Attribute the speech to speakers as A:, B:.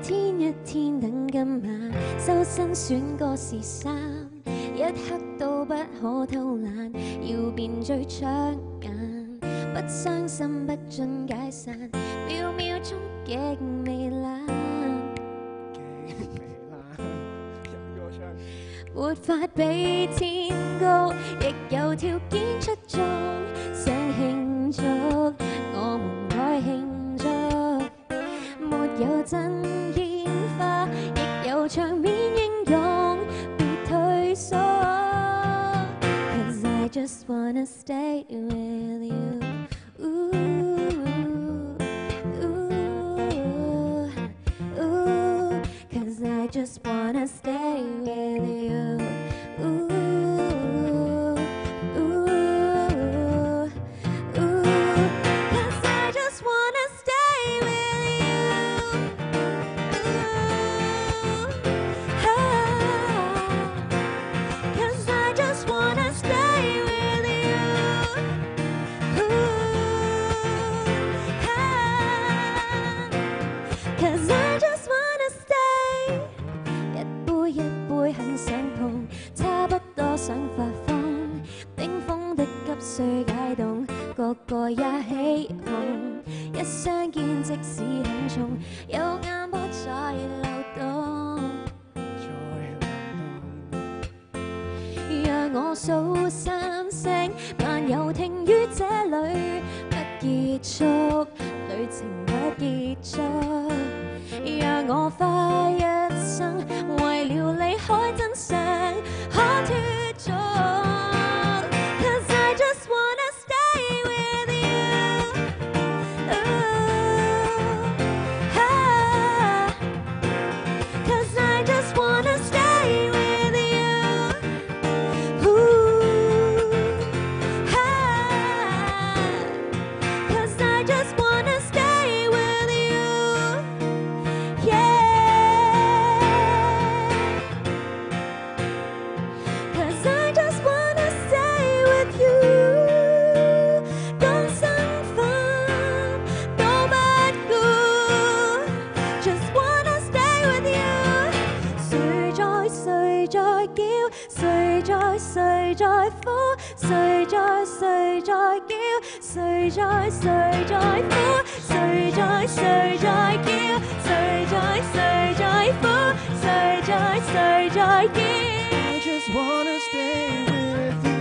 A: 天一天等今晚，修身選個是衫，一刻都不可偷懶，要變最搶眼，不傷心不准解散，秒秒終極糜爛。沒法比天高，亦有條件出眾，想慶祝，我們該慶祝。沒有真煙花，亦有場面英勇，別退縮。Cause I just wanna stay with you. Ooh, ooh, ooh. Cause I just wanna stay with you. Ooh, ooh, ooh. Cause I just wanna stay with you. Ooh, ah. Cause I just wanna stay with you. Ooh, ah. Cause I just wanna stay. 一杯一杯很想碰，差不多想發瘋，冰封的急需解凍，個個也起哄。一相見即使很重，有眼波在流動。讓我數三聲，漫遊停於這裏，不結束，旅程不結束。讓我花一生，為了離開真相，可脫俗。Cause I just wanna stay with you. Ooh, ah. Cause I just wanna stay with you. Ooh, ah. Cause I just wanna stay with you. Yeah. Cause I just wanna stay with you. 講身份都不顧 Just wanna stay with you. 誰在誰在叫，誰在誰在呼，誰在誰在叫，誰在誰在呼，誰在誰在叫，誰在誰在呼，誰在誰在叫。
B: I just wanna stay with you.